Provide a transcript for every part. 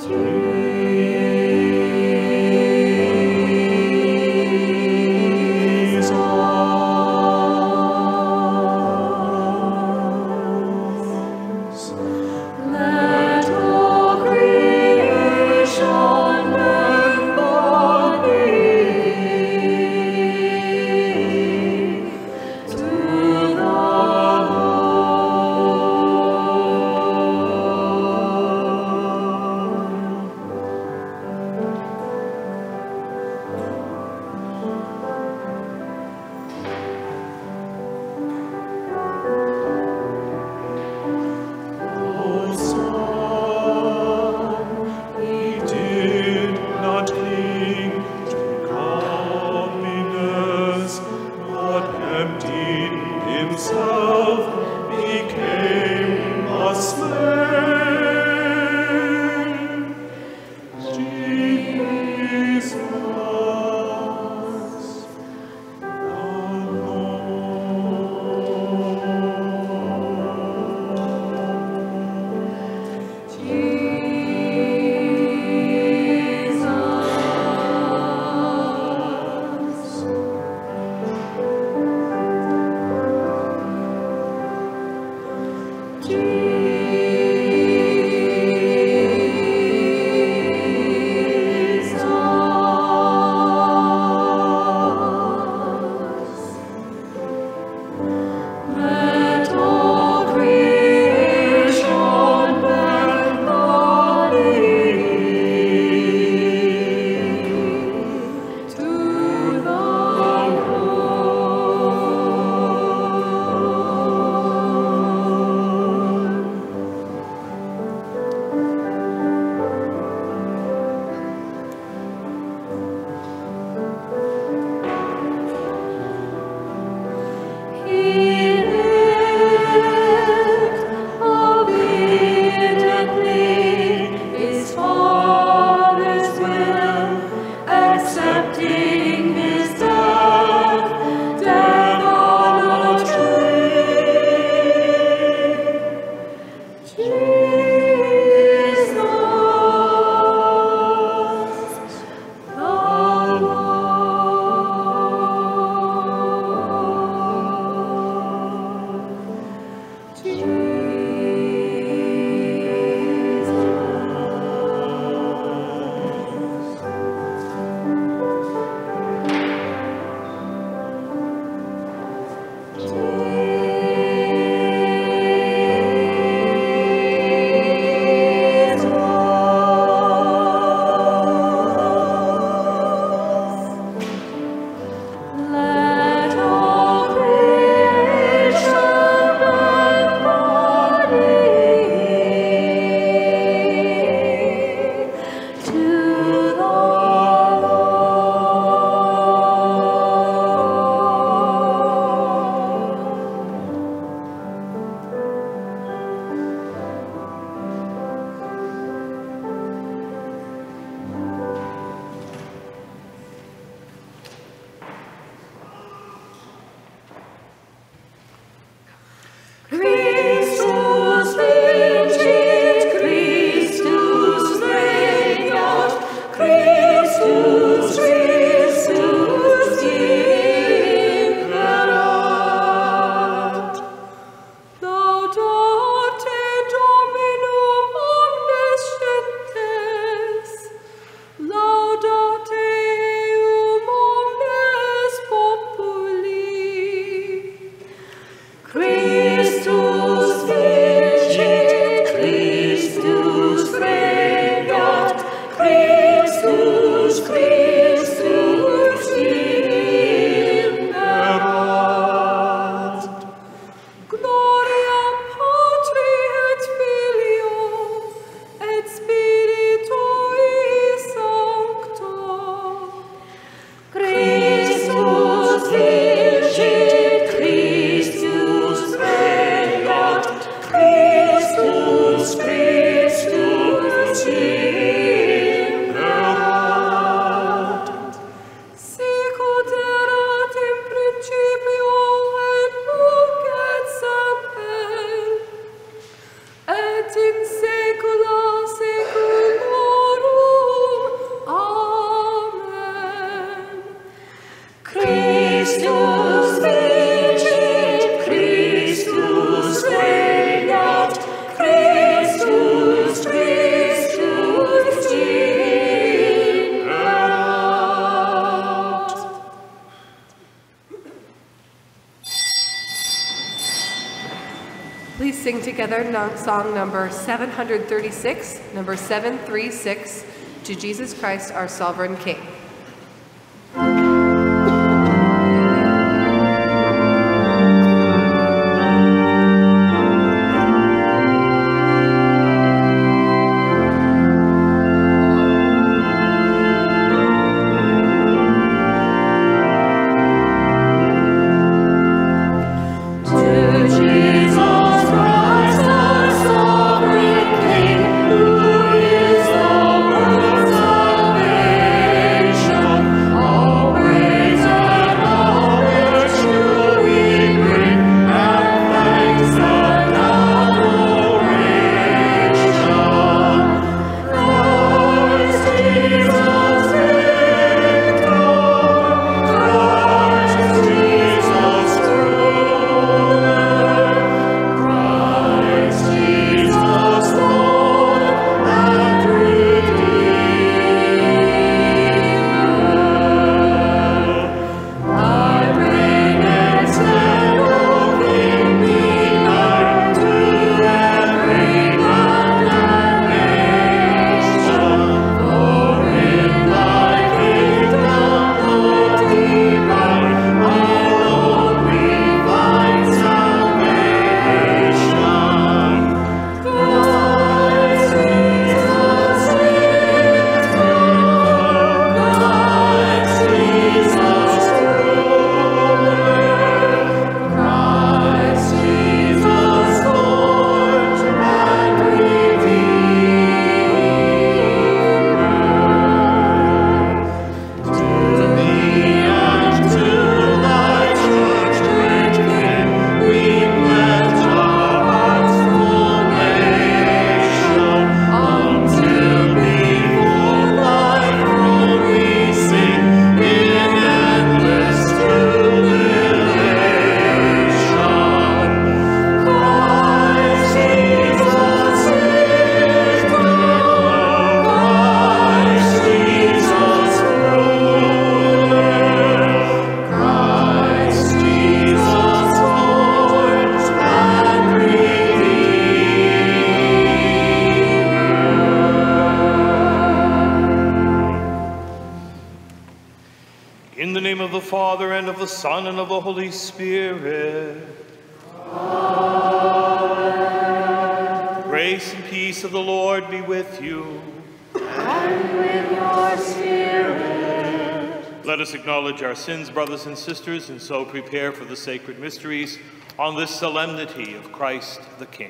in saecula saeculorum. Please sing together song number 736, number 736, To Jesus Christ, our Sovereign King. Son and of the Holy Spirit. Amen. Grace and peace of the Lord be with you. And with your spirit. Let us acknowledge our sins, brothers and sisters, and so prepare for the sacred mysteries on this solemnity of Christ the King.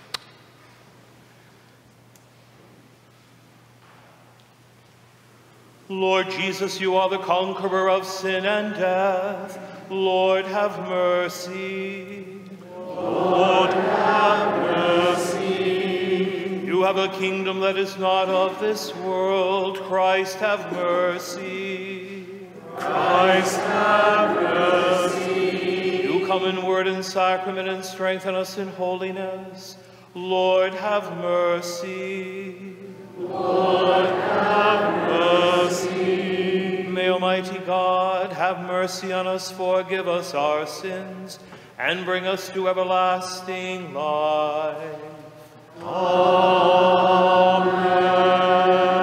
Lord Jesus, you are the conqueror of sin and death. Lord, have mercy. Lord, have mercy. You have a kingdom that is not of this world. Christ, have mercy. Christ, have mercy. You come in word and sacrament and strengthen us in holiness. Lord, have mercy. Lord, have mercy. May Almighty God have mercy on us, forgive us our sins, and bring us to everlasting life. Amen.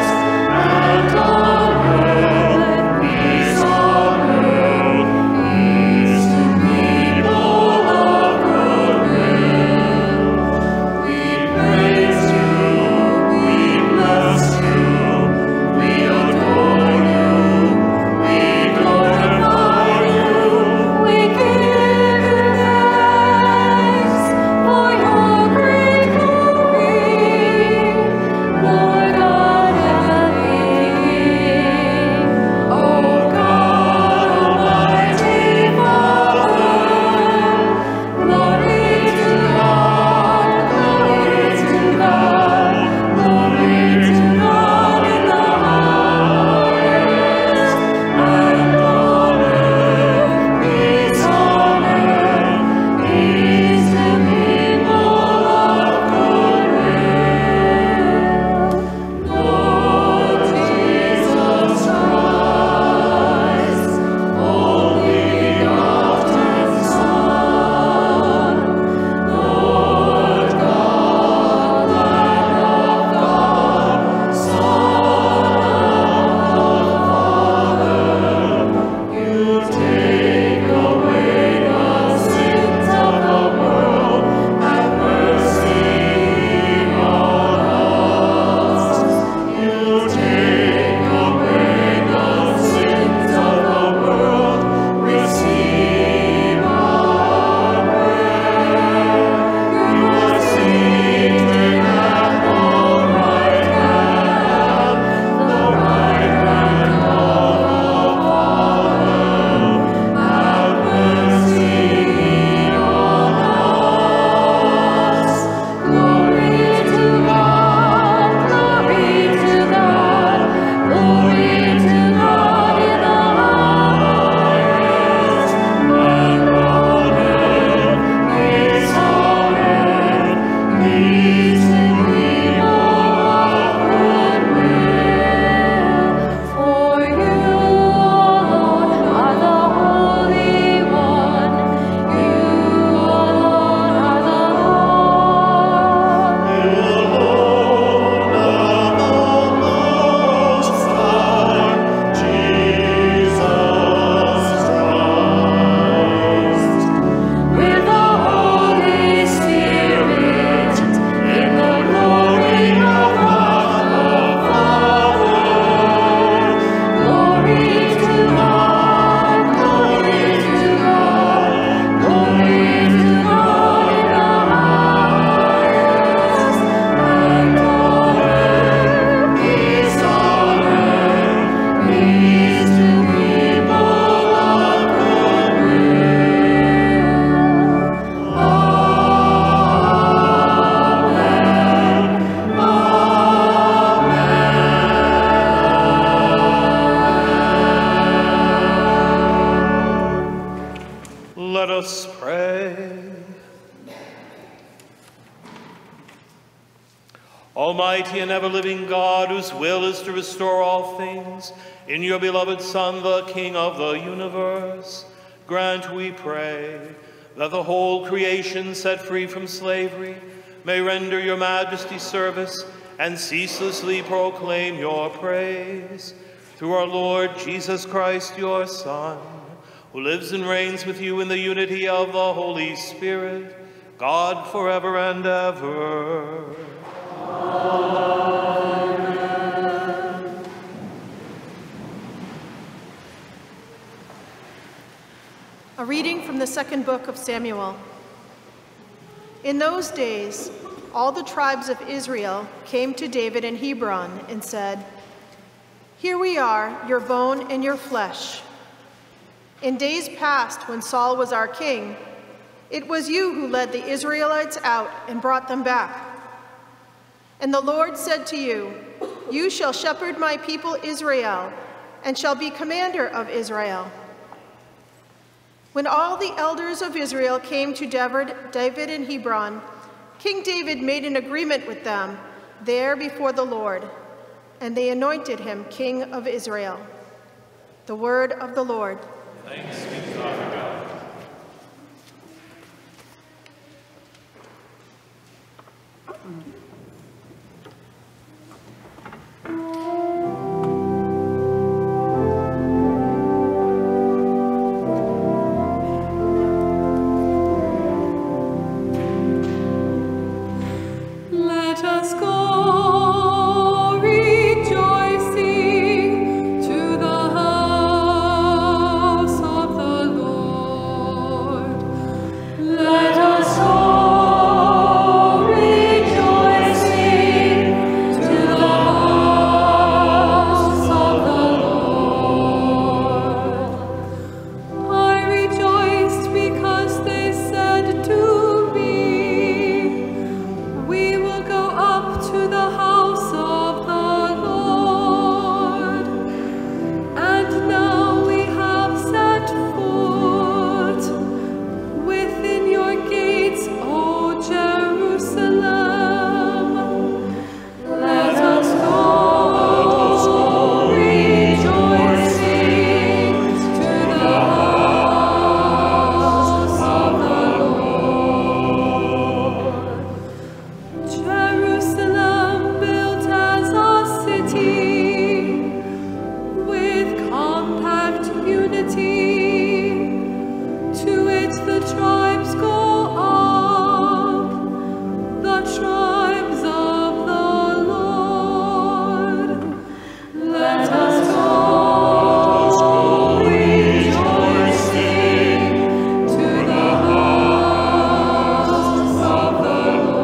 Peace on earth. Let us pray. Almighty and ever-living God, whose will is to restore all things, in your beloved Son, the King of the universe, grant, we pray, that the whole creation, set free from slavery, may render your majesty service and ceaselessly proclaim your praise. Through our Lord Jesus Christ, your Son, who lives and reigns with you in the unity of the Holy Spirit, God forever and ever. Amen. A reading from the second book of Samuel. In those days, all the tribes of Israel came to David in Hebron and said, "Here we are, your bone and your flesh. In days past, when Saul was our king, it was you who led the Israelites out and brought them back. And the Lord said to you, 'You shall shepherd my people Israel, and shall be commander of Israel.' When all the elders of Israel came to David in Hebron, King David made an agreement with them there before the Lord, and they anointed him king of Israel." The word of the Lord. Thanks be to our God. Let us go rejoicing to the house of the Lord. Let us go rejoicing to the house of the Lord. I rejoiced because they said to me, "We will go up to the house of the Lord." And now we have set foot within your gates, O Jerusalem. Let us go rejoicing to the house of the Lord. Jerusalem built as a city with compact unity. To it the tribes go up, the tribes of the Lord. Let us go rejoicing to the house of the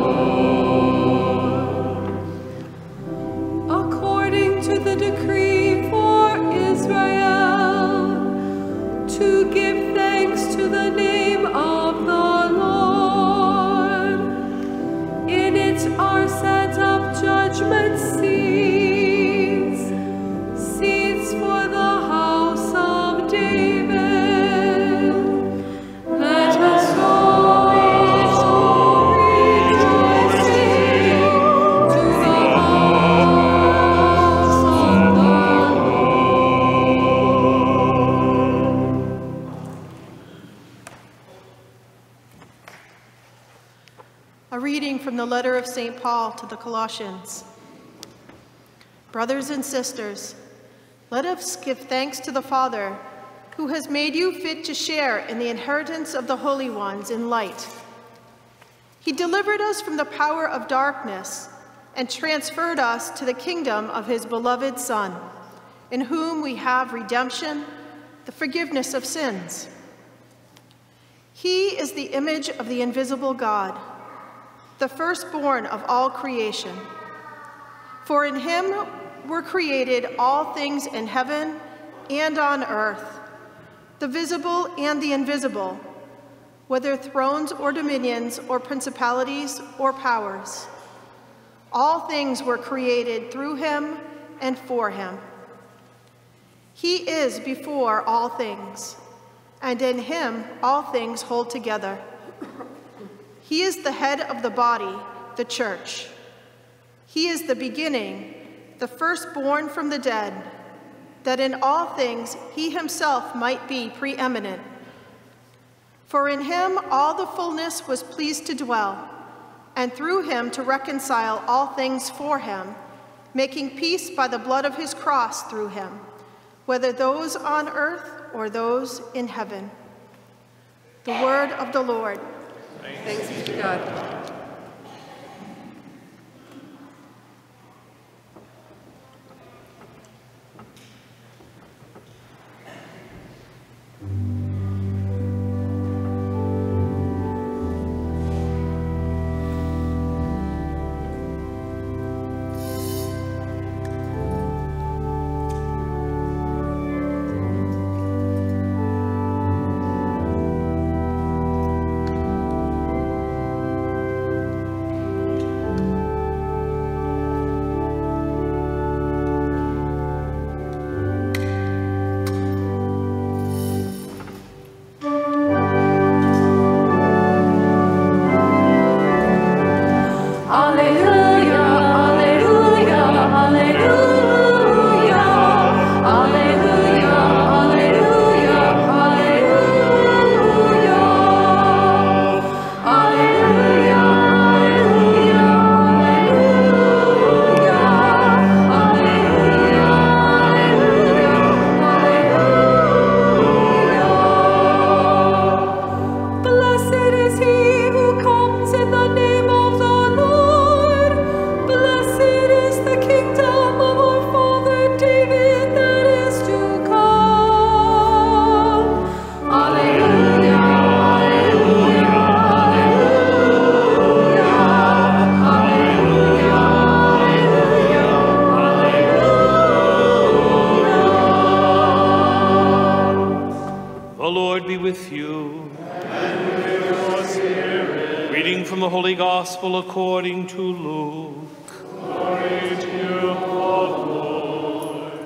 Lord. According to the decree for Israel, to give thanks to the name of the Lord. In it are set up judgment seats, seats for the house of David. Let us go rejoicing to the house of the A reading from the letter of St. Paul to the Colossians. Brothers and sisters, let us give thanks to the Father, who has made you fit to share in the inheritance of the holy ones in light. He delivered us from the power of darkness and transferred us to the kingdom of his beloved Son, in whom we have redemption, the forgiveness of sins. He is the image of the invisible God, the firstborn of all creation. For in him were created all things in heaven and on earth, the visible and the invisible, whether thrones or dominions or principalities or powers. All things were created through him and for him. He is before all things, and in him all things hold together. He is the head of the body, the church. He is the beginning, the firstborn from the dead, that in all things he himself might be preeminent. For in him all the fullness was pleased to dwell, and through him to reconcile all things for him, making peace by the blood of his cross through him, whether those on earth or those in heaven. The word of the Lord. Thanks be to God. Gospel according to Luke. Glory to you, O Lord.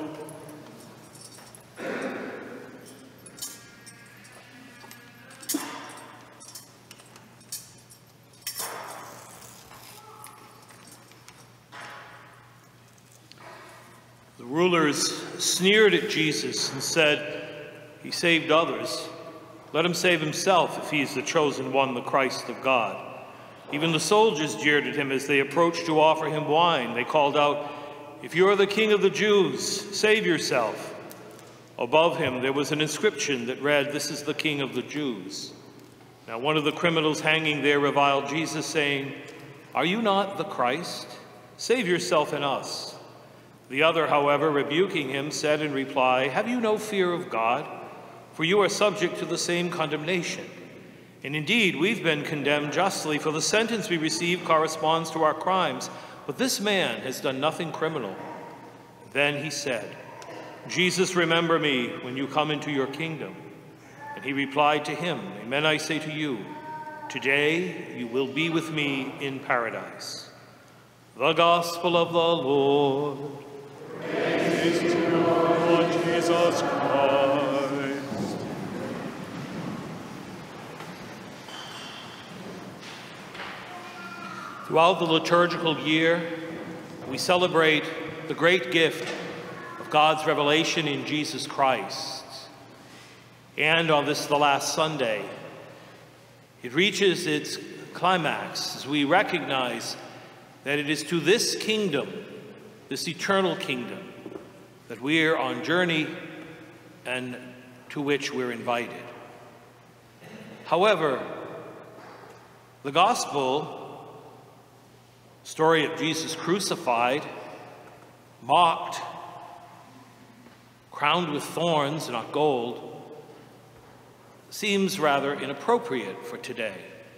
The rulers sneered at Jesus and said, "He saved others. Let him save himself if he is the chosen one, the Christ of God." Even the soldiers jeered at him as they approached to offer him wine. They called out, "If you are the King of the Jews, save yourself." Above him there was an inscription that read, "This is the King of the Jews." Now one of the criminals hanging there reviled Jesus, saying, "Are you not the Christ? Save yourself and us." The other, however, rebuking him, said in reply, "Have you no fear of God? For you are subject to the same condemnation. And indeed, we've been condemned justly, for the sentence we receive corresponds to our crimes. But this man has done nothing criminal." Then he said, "Jesus, remember me when you come into your kingdom." And he replied to him, "Amen, I say to you, today you will be with me in paradise." The Gospel of the Lord. Praise to you, Lord Jesus Christ. Throughout the liturgical year, we celebrate the great gift of God's revelation in Jesus Christ. And on this, the last Sunday, it reaches its climax as we recognize that it is to this kingdom, this eternal kingdom, that we are on journey and to which we're invited. However, the gospel story of Jesus crucified, mocked, crowned with thorns, not gold, seems rather inappropriate for today.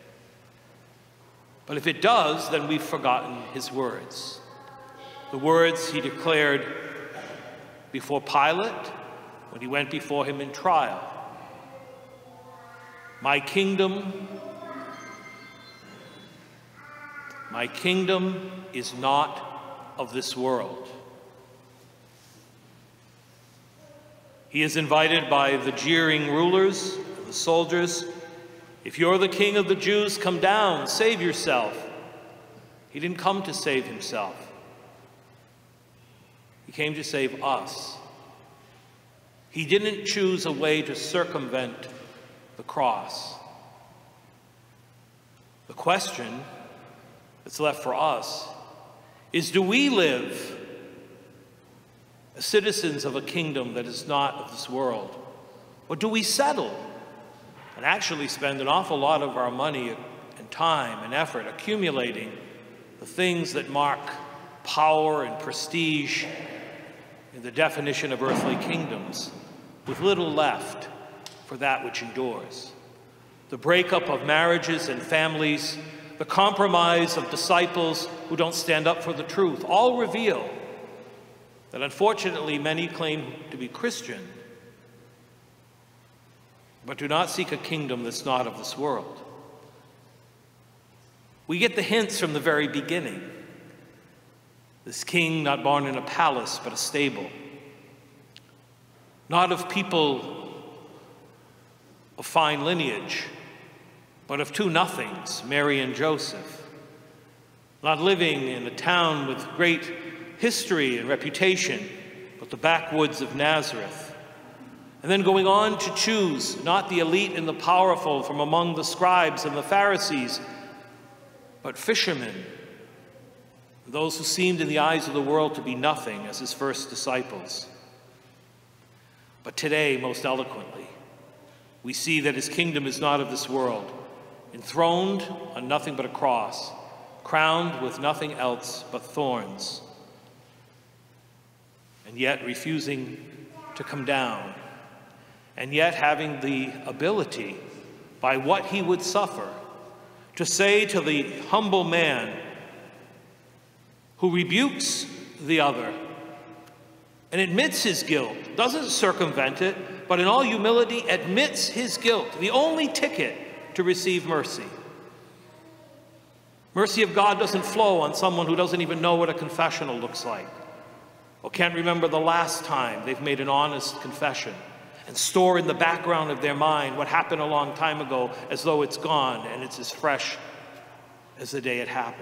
But if it does, then we've forgotten his words. The words he declared before Pilate when he went before him in trial. My kingdom is not of this world." He is invited by the jeering rulers, the soldiers. If you're the king of the Jews, come down, save yourself. He didn't come to save himself. He came to save us. He didn't choose a way to circumvent the cross. The question that's left for us is, do we live as citizens of a kingdom that is not of this world? Or do we settle and actually spend an awful lot of our money and time and effort accumulating the things that mark power and prestige in the definition of earthly kingdoms, with little left for that which endures? The breakup of marriages and families, the compromise of disciples who don't stand up for the truth, all reveal that unfortunately many claim to be Christian, but do not seek a kingdom that's not of this world. We get the hints from the very beginning. This king not born in a palace, but a stable. Not of people of fine lineage, but of two nothings, Mary and Joseph. Not living in a town with great history and reputation, but the backwoods of Nazareth. And then going on to choose not the elite and the powerful from among the scribes and the Pharisees, but fishermen, those who seemed in the eyes of the world to be nothing as his first disciples. But today, most eloquently, we see that his kingdom is not of this world, enthroned on nothing but a cross, crowned with nothing else but thorns, and yet refusing to come down, and yet having the ability, by what he would suffer, to say to the humble man who rebukes the other and admits his guilt, doesn't circumvent it, but in all humility admits his guilt, the only ticket to receive mercy. Mercy of God doesn't flow on someone who doesn't even know what a confessional looks like, or can't remember the last time they've made an honest confession and store in the background of their mind what happened a long time ago as though it's gone and it's as fresh as the day it happened.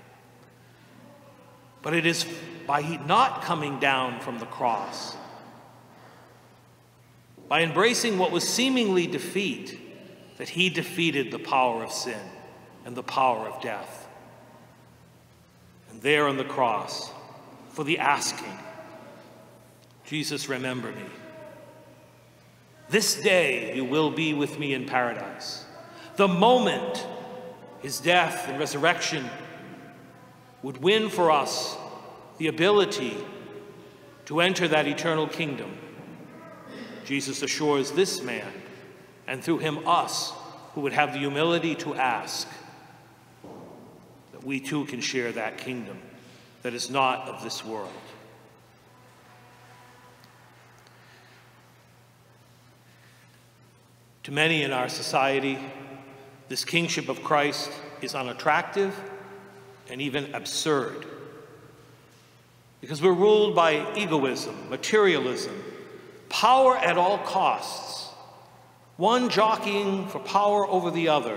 But it is by not coming down from the cross, by embracing what was seemingly defeat, that he defeated the power of sin and the power of death. And there on the cross, for the asking, Jesus, remember me. This day you will be with me in paradise. The moment his death and resurrection would win for us the ability to enter that eternal kingdom, Jesus assures this man, and through him us, who would have the humility to ask, that we too can share that kingdom that is not of this world. To many in our society, this kingship of Christ is unattractive and even absurd, because we're ruled by egoism, materialism, power at all costs, one jockeying for power over the other.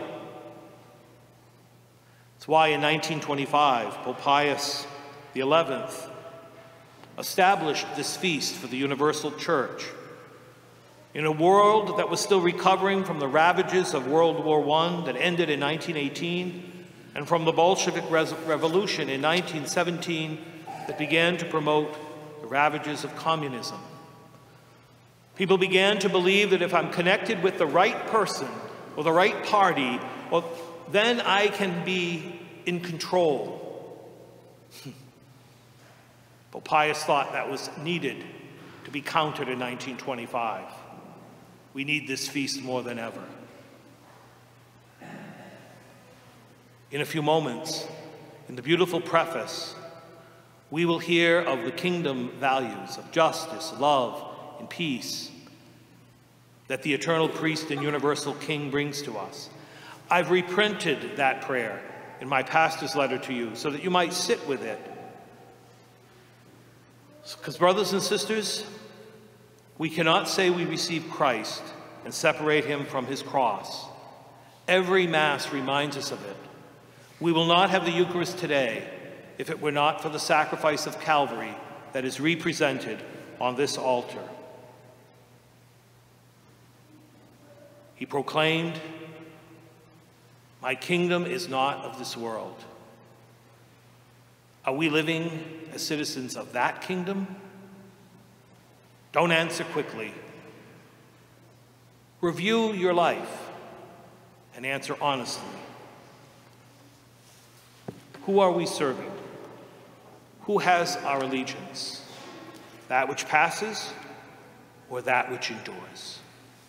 That's why in 1925, Pope Pius XI established this feast for the Universal Church. In a world that was still recovering from the ravages of World War I that ended in 1918, and from the Bolshevik Revolution in 1917 that began to promote the ravages of communism. People began to believe that if I'm connected with the right person or the right party, well, then I can be in control. Pope Pius thought that was needed to be countered in 1925. We need this feast more than ever. In a few moments, in the beautiful preface, we will hear of the kingdom values of justice, love, and peace that the eternal priest and universal king brings to us. I've reprinted that prayer in my pastor's letter to you so that you might sit with it. Because brothers and sisters, We cannot say we receive Christ and separate him from his cross. Every Mass reminds us of it. We will not have the Eucharist today if it were not for the sacrifice of Calvary that is represented on this altar. He proclaimed, "My kingdom is not of this world." Are we living as citizens of that kingdom? Don't answer quickly. Review your life and answer honestly. Who are we serving? Who has our allegiance? That which passes or that which endures?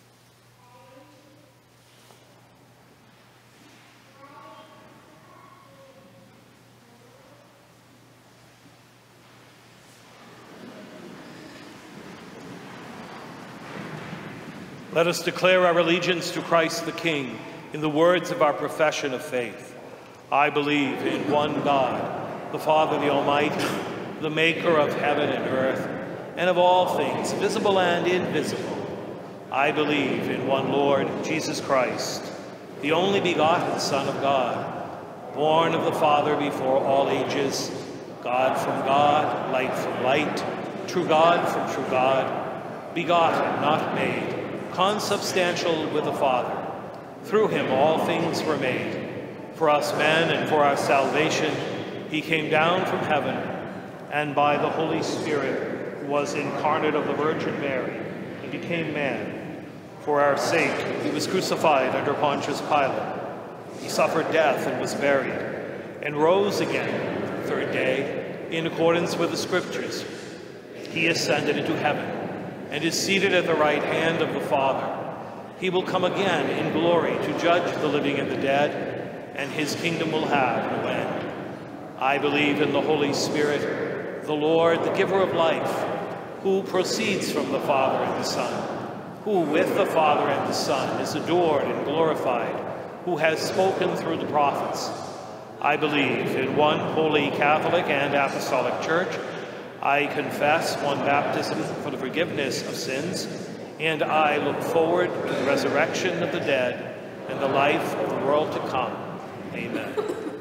Let us declare our allegiance to Christ the King in the words of our profession of faith. I believe in one God, the Father, the Almighty, the maker of heaven and earth, and of all things, visible and invisible. I believe in one Lord, Jesus Christ, the only begotten Son of God, born of the Father before all ages, God from God, light from light, true God from true God, begotten, not made, consubstantial with the Father. Through him all things were made. For us men and for our salvation, he came down from heaven, and by the Holy Spirit was incarnate of the Virgin Mary and became man. For our sake, he was crucified under Pontius Pilate. He suffered death and was buried, and rose again the third day in accordance with the Scriptures. He ascended into heaven and is seated at the right hand of the Father. He will come again in glory to judge the living and the dead, and his kingdom will have no end. I believe in the Holy Spirit, the Lord, the giver of life, who proceeds from the Father and the Son, who with the Father and the Son is adored and glorified, who has spoken through the prophets. I believe in one holy Catholic and Apostolic Church. I confess one baptism for the forgiveness of sins, and I look forward to the resurrection of the dead and the life of the world to come. Amen.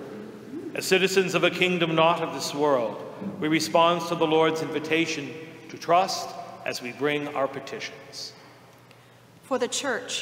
As citizens of a kingdom not of this world, we respond to the Lord's invitation to trust as we bring our petitions. For the Church,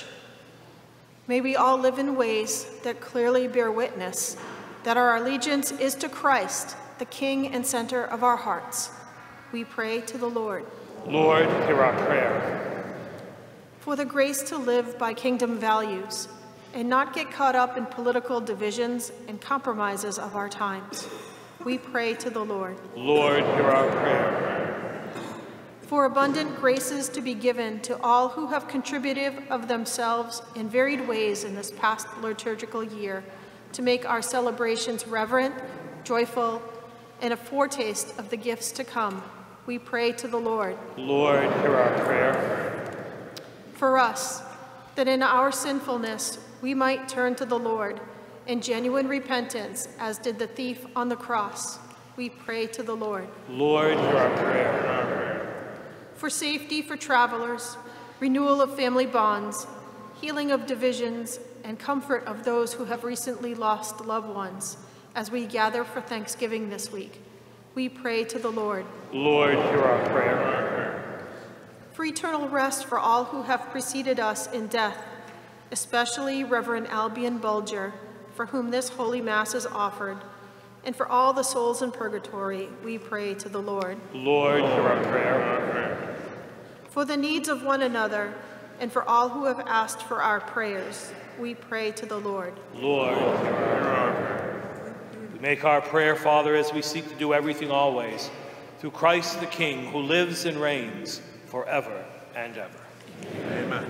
may we all live in ways that clearly bear witness that our allegiance is to Christ, the King and center of our hearts. We pray to the Lord. Lord, hear our prayer. For the grace to live by kingdom values and not get caught up in political divisions and compromises of our times, we pray to the Lord. Lord, hear our prayer. For abundant graces to be given to all who have contributed of themselves in varied ways in this past liturgical year to make our celebrations reverent, joyful, and a foretaste of the gifts to come, we pray to the Lord. Lord, hear our prayer. For us, that in our sinfulness we might turn to the Lord in genuine repentance, as did the thief on the cross, we pray to the Lord. Lord, hear our prayer. For safety for travelers, renewal of family bonds, healing of divisions, and comfort of those who have recently lost loved ones, as we gather for Thanksgiving this week, we pray to the Lord. Lord, hear our prayer. For eternal rest for all who have preceded us in death, especially Reverend Albion Bulger, for whom this Holy Mass is offered, and for all the souls in purgatory, we pray to the Lord. Lord, hear our prayer. For the needs of one another, and for all who have asked for our prayers, we pray to the Lord. Lord, hear our prayer. We make our prayer, Father, as we seek to do everything always, through Christ the King, who lives and reigns forever and ever. Amen.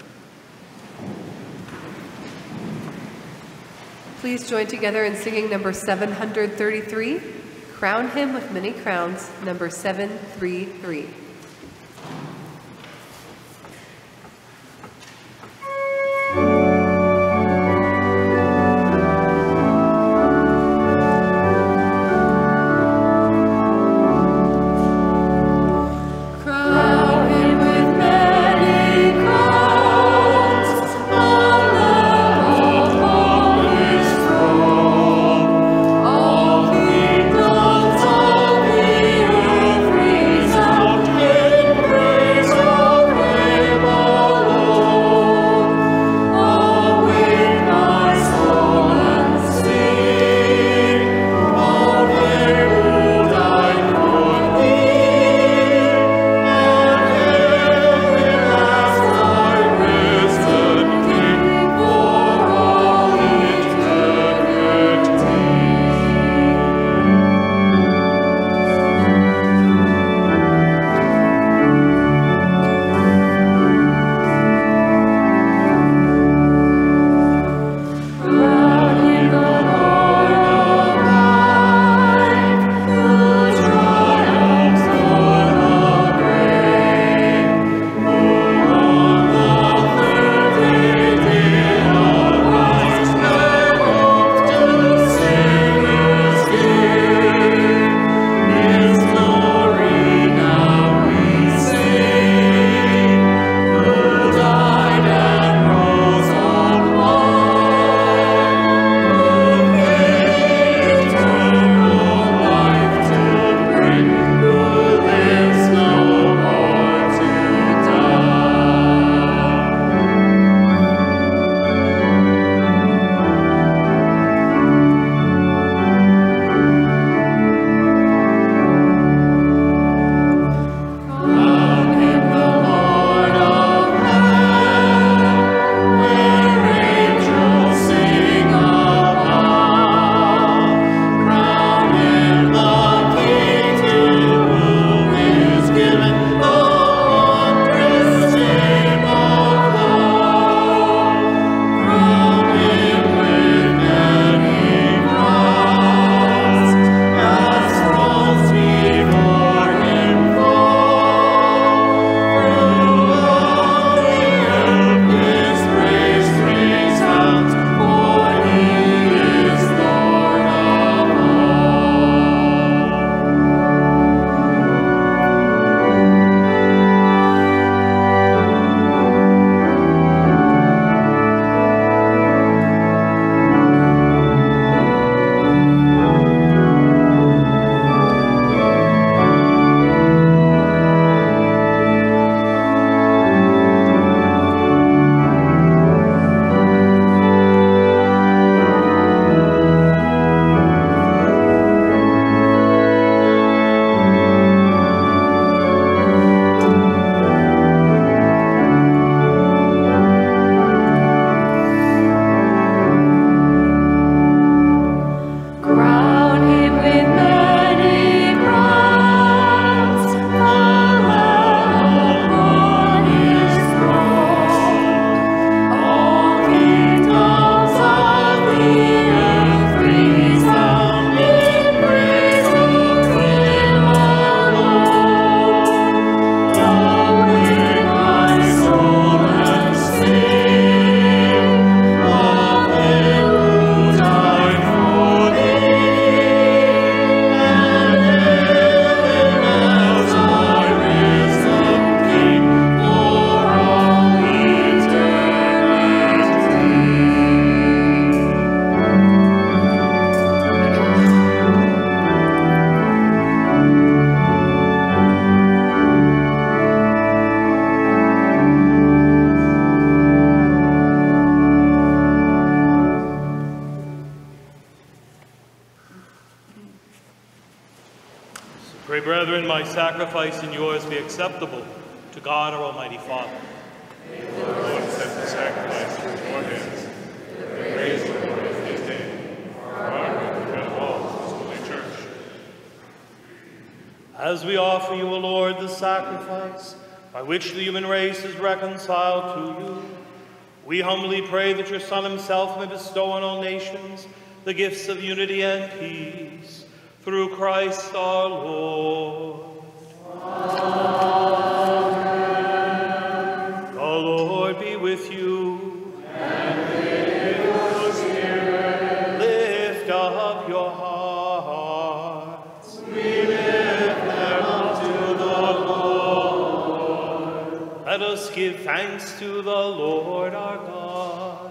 Please join together in singing number 733, Crown Him with Many Crowns, number 733. Crown him with brethren, my sacrifice and yours be acceptable to God our Almighty Father. May the Lord accept the sacrifice into your hands, for the praise and glory of his name, for our good and good of all his holy church. As we offer you, O Lord, the sacrifice by which the human race is reconciled to you, we humbly pray that your Son himself may bestow on all nations the gifts of unity and peace, through Christ our Lord. Amen. The Lord be with you. And with your spirit. Lift up your hearts. We lift them up to the Lord. Let us give thanks to the Lord our God.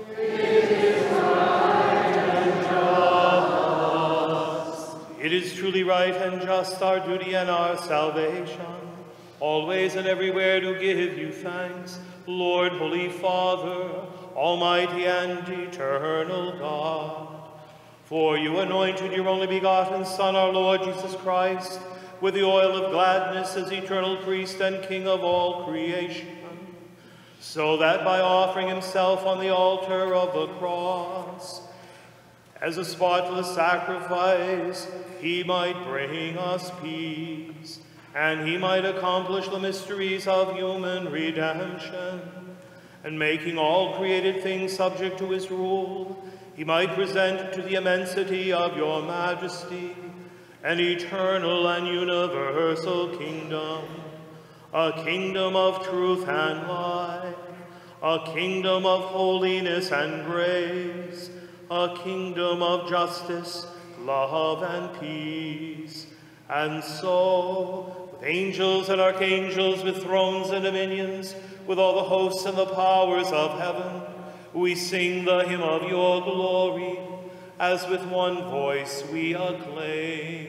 It is truly right and just, our duty and our salvation, always and everywhere to give you thanks, Lord, Holy Father, Almighty and eternal God. For you anointed your only begotten Son, our Lord Jesus Christ, with the oil of gladness as eternal priest and King of all creation, so that by offering himself on the altar of the cross, as a spotless sacrifice, he might bring us peace, and he might accomplish the mysteries of human redemption, and making all created things subject to his rule, he might present to the immensity of your majesty an eternal and universal kingdom, a kingdom of truth and life, a kingdom of holiness and grace, a kingdom of justice, love, and peace. And so, with angels and archangels, with thrones and dominions, with all the hosts and the powers of heaven, we sing the hymn of your glory, as with one voice we acclaim.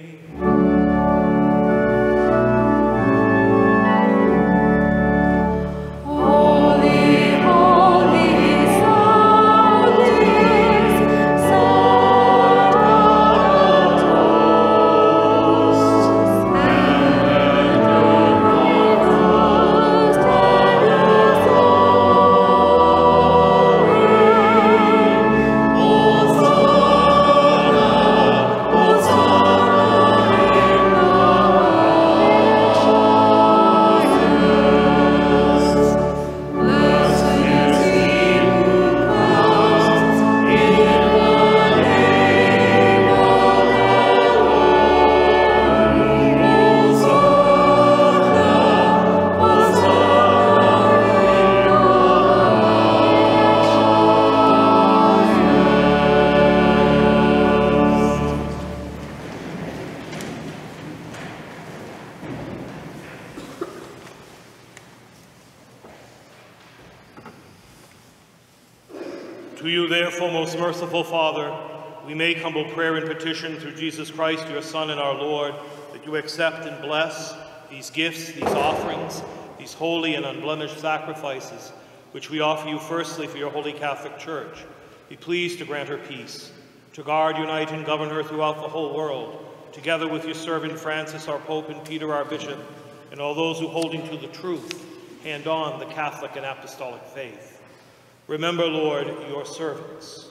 To you, therefore, most merciful Father, we make humble prayer and petition through Jesus Christ, your Son and our Lord, that you accept and bless these gifts, these offerings, these holy and unblemished sacrifices, which we offer you firstly for your holy Catholic Church. Be pleased to grant her peace, to guard, unite, and govern her throughout the whole world, together with your servant Francis, our Pope, and Peter, our Bishop, and all those who, holding to the truth, hand on the Catholic and Apostolic faith. Remember, Lord, your servants.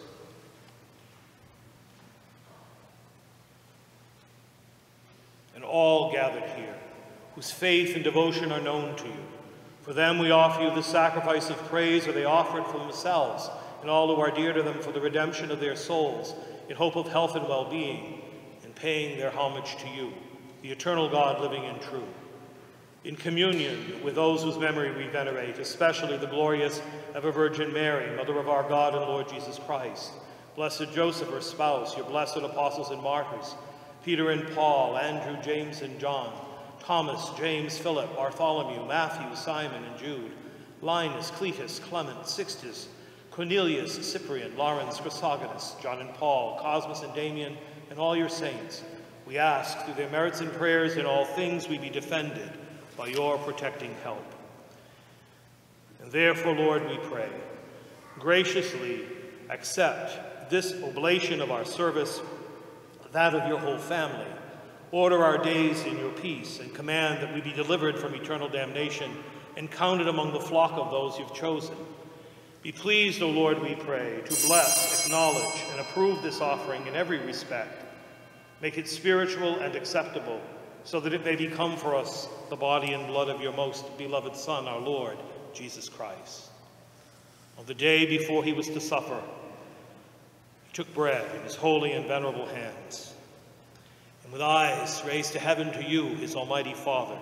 And all gathered here, whose faith and devotion are known to you. For them we offer you the sacrifice of praise, or they offer it for themselves, and all who are dear to them for the redemption of their souls, in hope of health and well-being, and paying their homage to you, the eternal God, living and true. In communion with those whose memory we venerate, especially the glorious ever Virgin Mary, Mother of our God and Lord Jesus Christ, Blessed Joseph, her spouse, your blessed apostles and martyrs, Peter and Paul, Andrew, James, and John, Thomas, James, Philip, Bartholomew, Matthew, Simon, and Jude, Linus, Cletus, Clement, Sixtus, Cornelius, Cyprian, Lawrence, Chrysogonus, John and Paul, Cosmas and Damian, and all your saints. We ask, through their merits and prayers, in all things we be defended by your protecting help. And therefore, Lord, we pray, graciously accept this oblation of our service, that of your whole family, Order our days in your peace, and command that we be delivered from eternal damnation and counted among the flock of those you've chosen. Be pleased, O Lord, we pray, to bless, acknowledge, and approve this offering in every respect. Make it spiritual and acceptable, so that it may become for us the body and blood of your most beloved Son, our Lord, Jesus Christ. On the day before he was to suffer, he took bread in his holy and venerable hands, and with eyes raised to heaven to you, his almighty Father,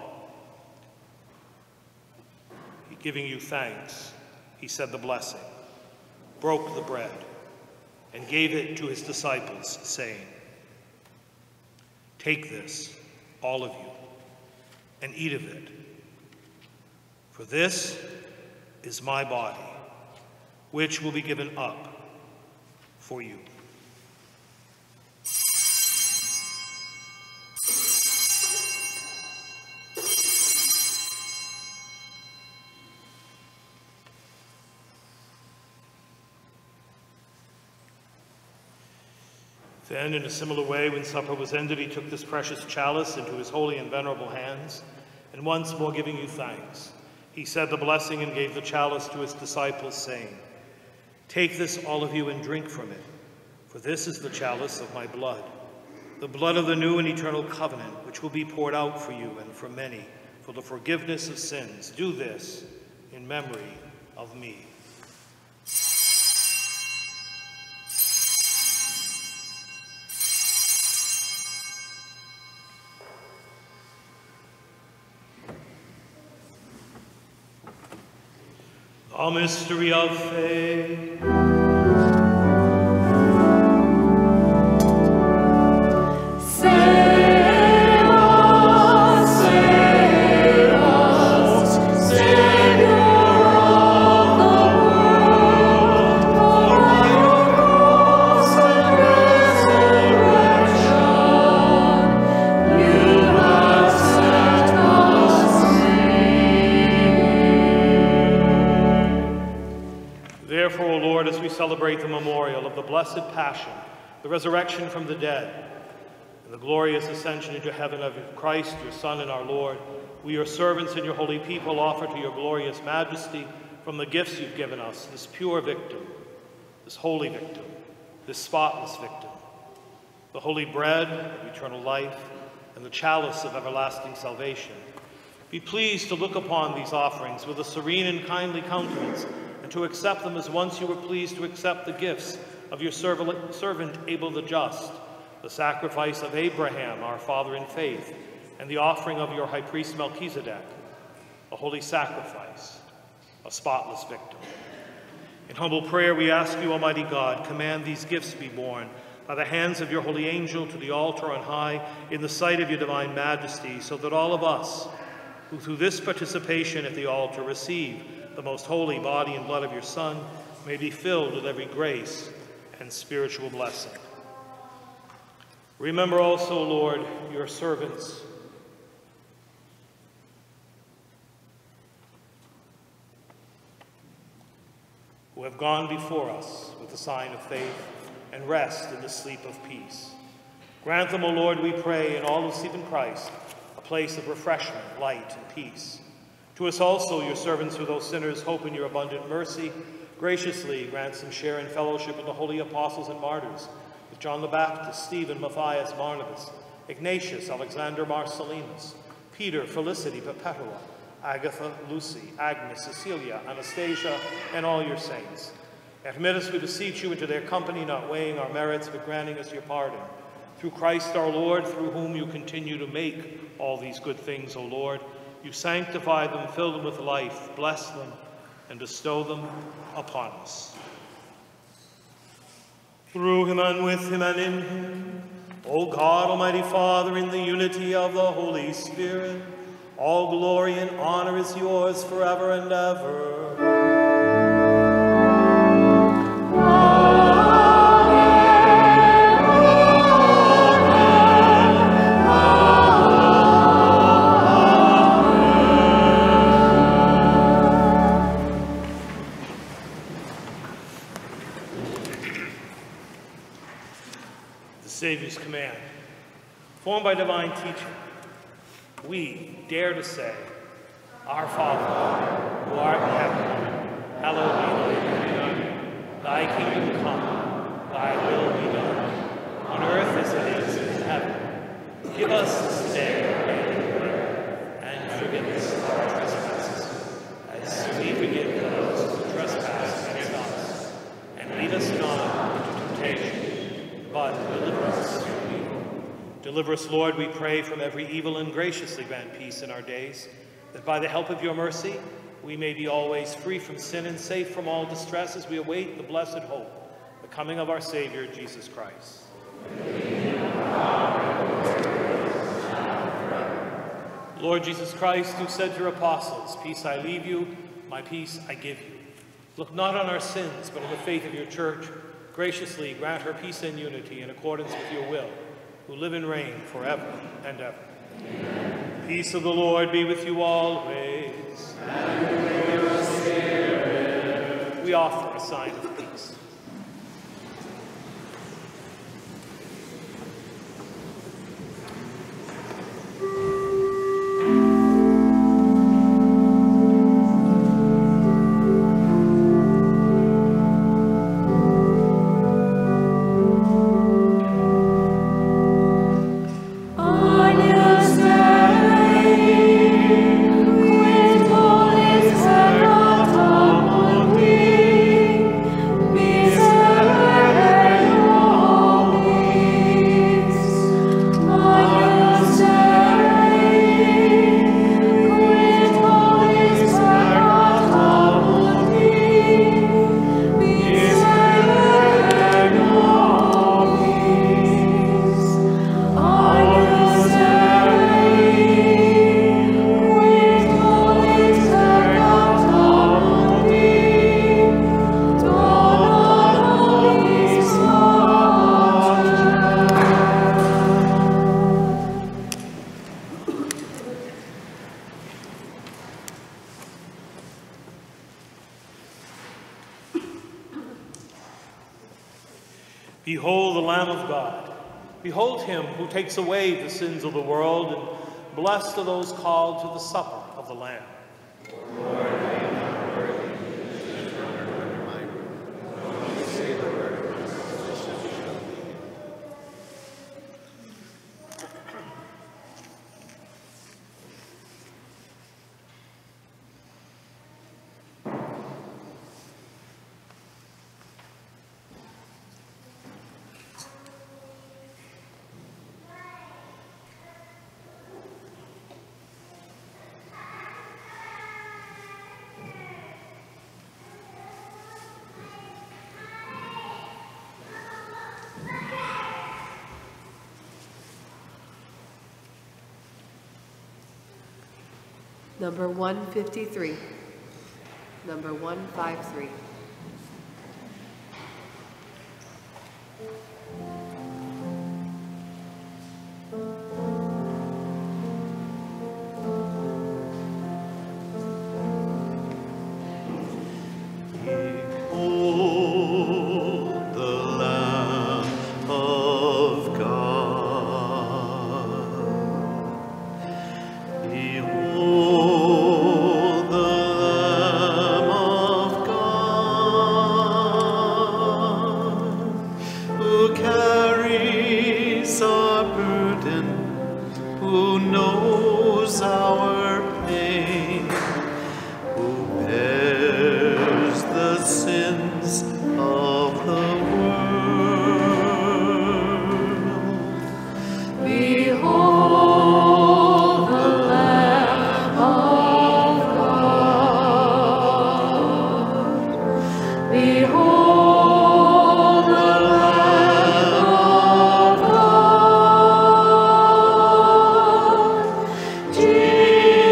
giving you thanks, he said the blessing, broke the bread, and gave it to his disciples, saying, "Take this, all of you, and eat of it, for this is my body, which will be given up for you." Then, in a similar way, when supper was ended, he took this precious chalice into his holy and venerable hands, and once more giving you thanks, he said the blessing and gave the chalice to his disciples, saying, "Take this, all of you, and drink from it, for this is the chalice of my blood, the blood of the new and eternal covenant, which will be poured out for you and for many for the forgiveness of sins. Do this in memory of me." A mystery of faith. Save us, Savior of the world, for by your cross and resurrection, you have set us free. Therefore, O Lord, as we celebrate the memorial of the blessed Passion, the resurrection from the dead, and the glorious ascension into heaven of Christ, your Son and our Lord, we, your servants and your holy people, offer to your glorious majesty from the gifts you've given us this pure victim, this holy victim, this spotless victim, the holy bread of eternal life, and the chalice of everlasting salvation. Be pleased to look upon these offerings with a serene and kindly countenance, and to accept them as once you were pleased to accept the gifts of your servant Abel the just, the sacrifice of Abraham, our father in faith, and the offering of your high priest Melchizedek, a holy sacrifice, a spotless victim. In humble prayer, we ask you, Almighty God, command these gifts be borne by the hands of your holy angel to the altar on high in the sight of your divine majesty, so that all of us who through this participation at the altar receive the most holy body and blood of your Son may be filled with every grace and spiritual blessing. Remember also, Lord, your servants who have gone before us with the sign of faith and rest in the sleep of peace. Grant them, O Lord, we pray, in all who sleep in Christ, a place of refreshment, light, and peace. To us also, your servants, who those sinners hope in your abundant mercy, graciously grant some share in fellowship with the holy apostles and martyrs, with John the Baptist, Stephen, Matthias, Barnabas, Ignatius, Alexander, Marcellinus, Peter, Felicity, Perpetua, Agatha, Lucy, Agnes, Cecilia, Anastasia, and all your saints. Admit us, we beseech you, into their company, not weighing our merits, but granting us your pardon. Through Christ our Lord, through whom you continue to make all these good things, O Lord, you sanctify them, fill them with life, bless them, and bestow them upon us. Through him and with him and in him, O God, Almighty Father, in the unity of the Holy Spirit, all glory and honor is yours forever and ever. Savior's command. Formed by divine teaching, we dare to say, Our Father, who art in heaven, hallowed be thy name. Thy kingdom come, thy will be done, on earth as it is in heaven. Give us this day our daily bread, and forgive us our trespasses, as we forgive those who trespass against us. And lead us not into temptation, but deliver us from evil. Deliver us, Lord, we pray, from every evil, and graciously grant peace in our days, that by the help of your mercy we may be always free from sin and safe from all distress as we await the blessed hope, the coming of our Savior, Jesus Christ. Lord Jesus Christ, who said to your apostles, Peace I leave you, my peace I give you. Look not on our sins, but on the faith of your church. Graciously grant her peace and unity in accordance with your will, who live and reign forever and ever. Amen. Peace of the Lord be with you always. And with your spirit. We offer a sign of peace. Behold the Lamb of God. Behold him who takes away the sins of the world, and blessed are those called to the supper of the Lamb. Lord, I am not worthy to enter under my roof. Only say the word, and my soul shall be healed. Number 153. Number 153. Jesus.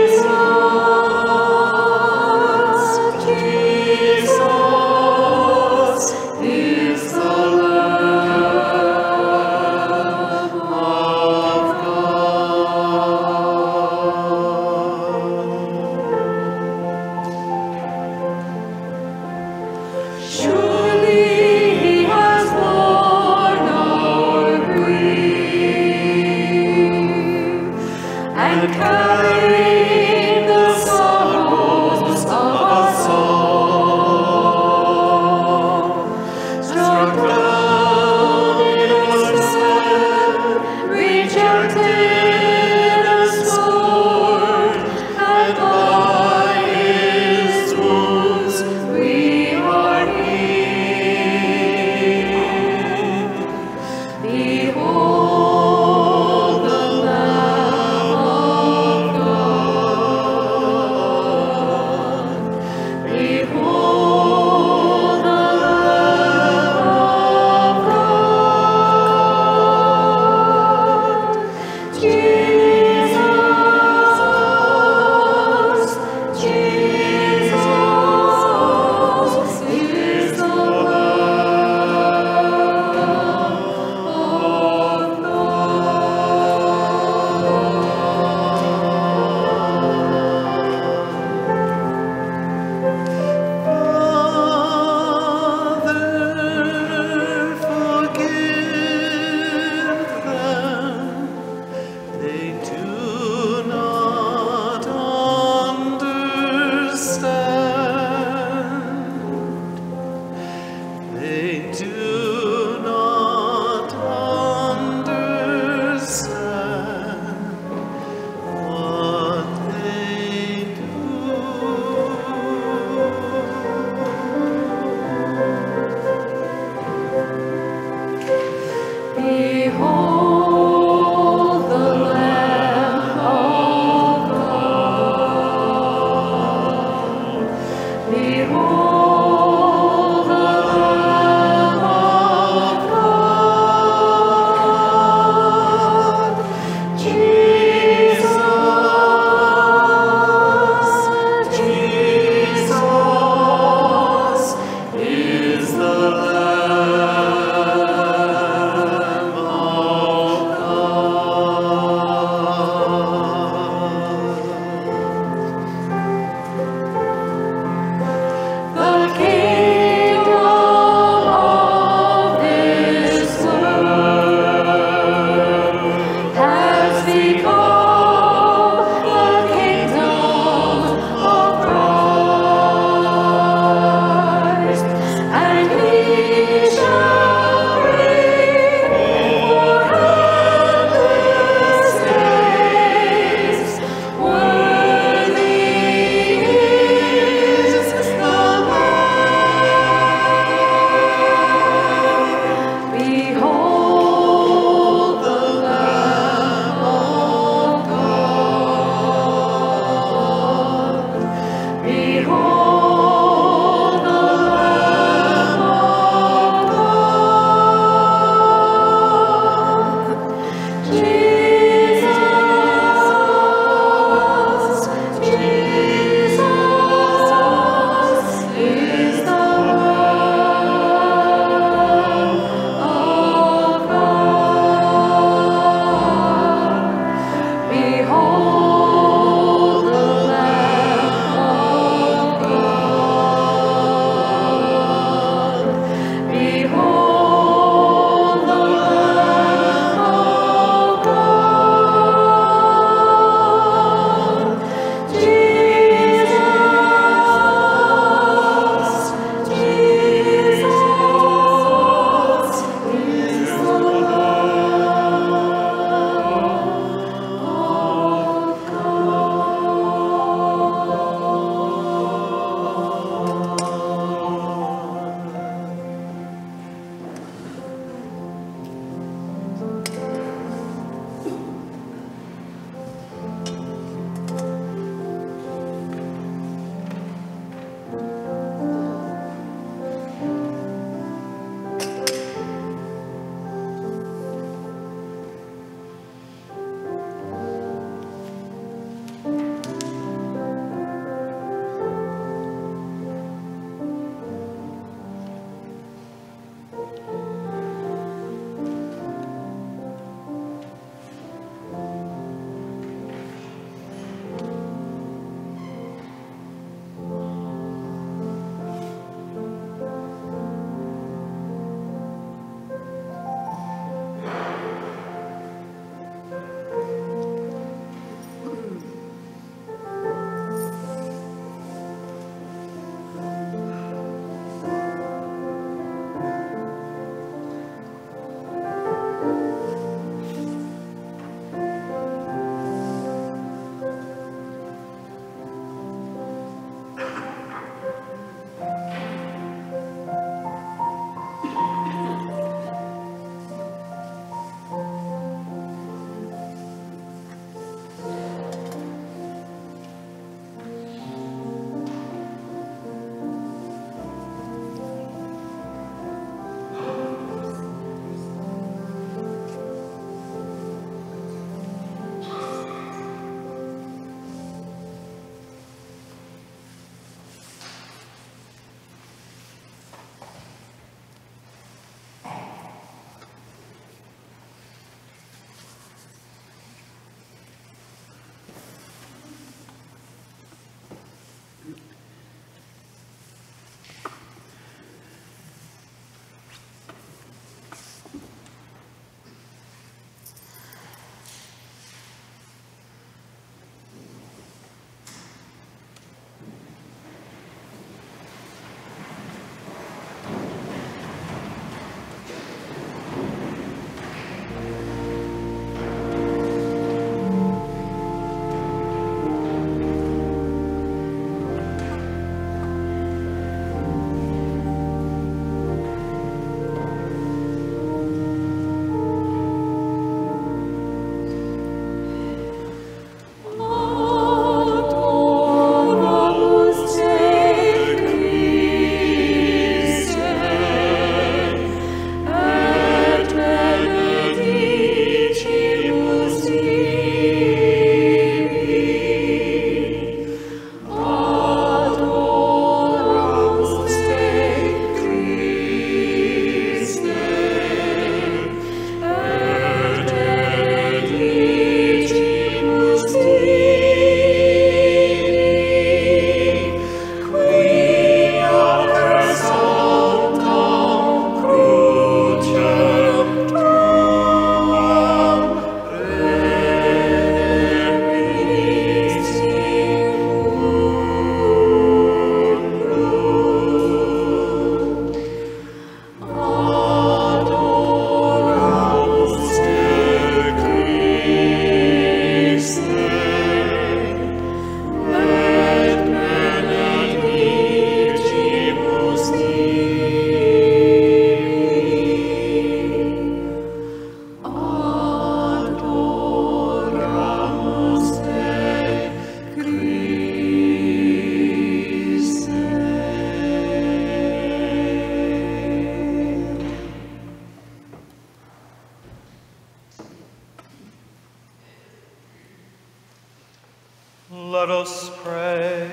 Let us pray.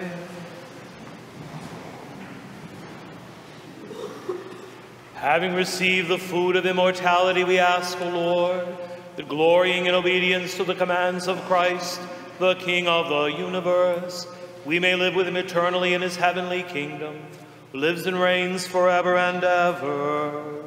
Having received the food of immortality, we ask, O Lord, that glorying in obedience to the commands of Christ, the King of the universe, we may live with him eternally in his heavenly kingdom, who lives and reigns forever and ever.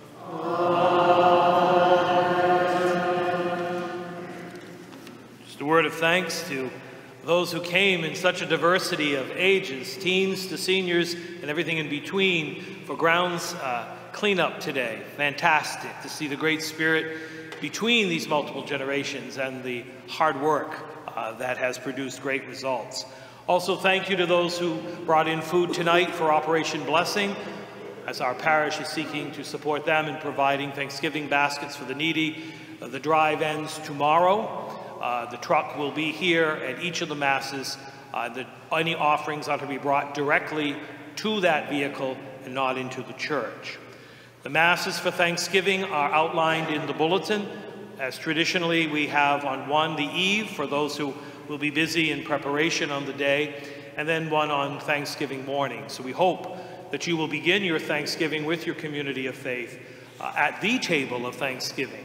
Just a word of thanks to those who came in such a diversity of ages, teens to seniors and everything in between, for grounds cleanup today. Fantastic to see the great spirit between these multiple generations and the hard work that has produced great results. Also, thank you to those who brought in food tonight for Operation Blessing, as our parish is seeking to support them in providing Thanksgiving baskets for the needy. The drive ends tomorrow. The truck will be here at each of the masses. Any offerings are to be brought directly to that vehicle and not into the church. The masses for Thanksgiving are outlined in the bulletin. As traditionally, we have on one the eve for those who will be busy in preparation on the day, and then one on Thanksgiving morning. So we hope that you will begin your Thanksgiving with your community of faith at the table of Thanksgiving,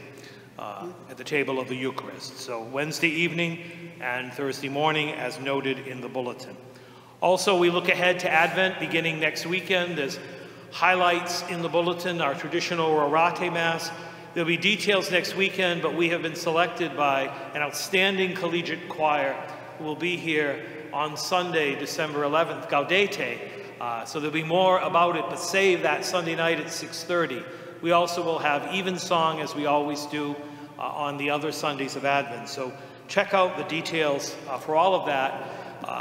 at the table of the Eucharist. So Wednesday evening and Thursday morning, as noted in the bulletin. Also, we look ahead to Advent beginning next weekend. There's highlights in the bulletin, our traditional Orate Mass. There'll be details next weekend, but we have been selected by an outstanding collegiate choir who will be here on Sunday, December 11th, Gaudete. So there'll be more about it, but save that Sunday night at 6:30. We also will have evensong, as we always do, on the other Sundays of Advent. So check out the details for all of that.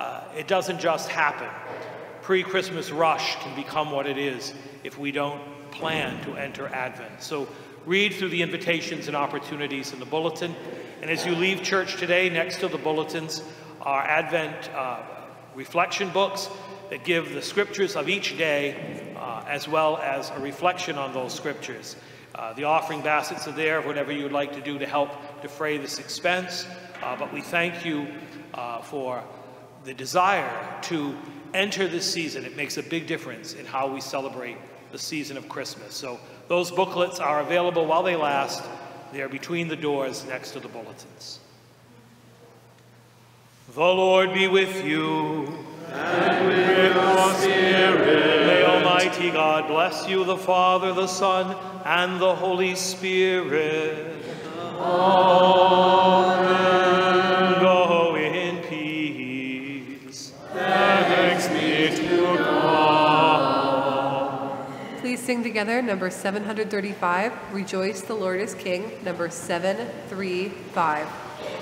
It doesn't just happen. Pre-Christmas rush can become what it is if we don't plan to enter Advent. So read through the invitations and opportunities in the bulletin. And as you leave church today, next to the bulletins are Advent reflection books that give the scriptures of each day, as well as a reflection on those scriptures. The offering baskets are there, whatever you'd like to do to help defray this expense. But we thank you for the desire to enter this season. It makes a big difference in how we celebrate the season of Christmas. So those booklets are available while they last. They are between the doors next to the bulletins. The Lord be with you. And with your spirit. May Almighty God bless you, the Father, the Son, and the Holy Spirit. Amen. Go in peace. Thanks be to God. Please sing together number 735, Rejoice the Lord is King, number 735.